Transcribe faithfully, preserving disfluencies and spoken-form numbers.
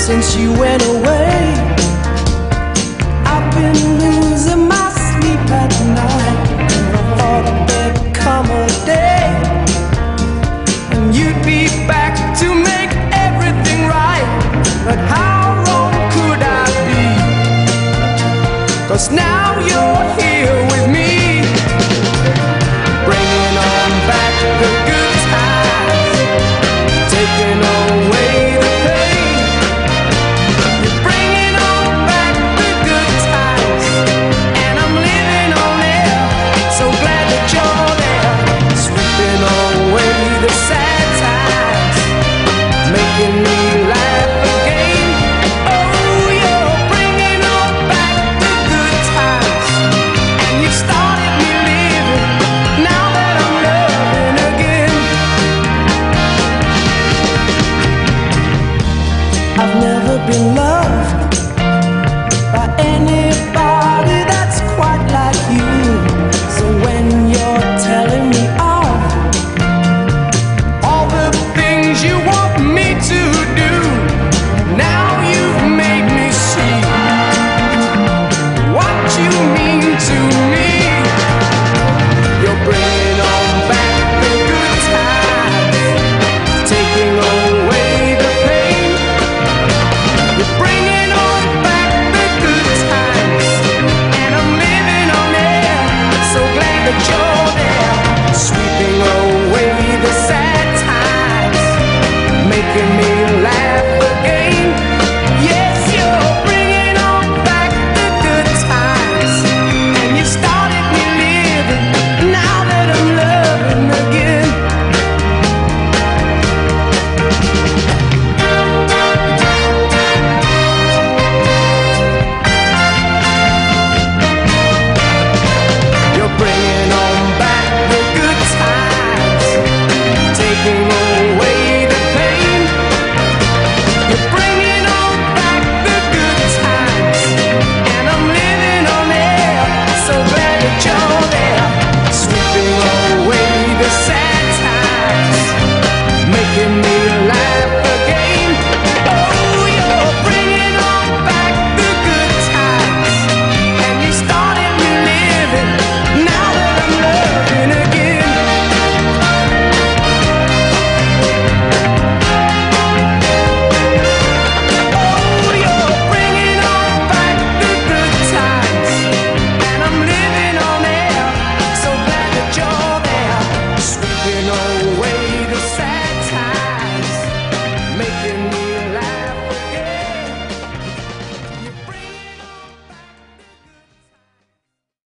since you went away. I've been losing my sleep at night. Never thought there'd come a day and you'd be back to make everything right. But how wrong could I be? 'Cause now you're here with me, bringing on back the good times, taking away the pain. You're bringing on back the good times, and I'm living on air. So glad that you're there, sweeping away the sad times, making me laugh again. Oh, you're bringing on back the good times, and you've started me living now that I'm loving again. I've never been loved by anybody that's quite like you. So when you're telling me off all the things you want me to